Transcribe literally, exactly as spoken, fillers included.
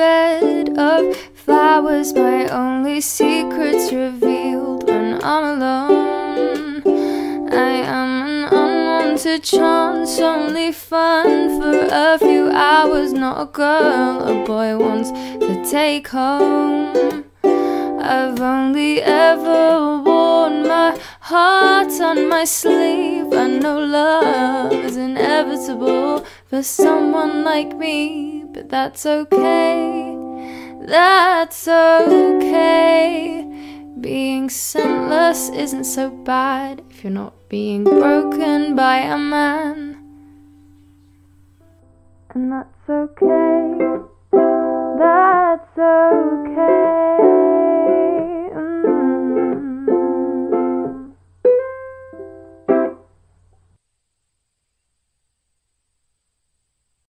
bed of flowers, my only secrets revealed when I'm alone. I am an unwanted chance, only fun for a few hours, not a girl a boy wants to take home. I've only ever worn my heart on my sleeve. I know love is inevitable for someone like me, but that's okay, that's okay. Being scentless isn't so bad if you're not being broken by a man, and that's okay, that's okay.